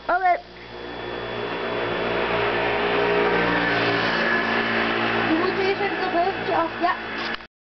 Oké. Je moet eerst even dat heuveltje af. Ja.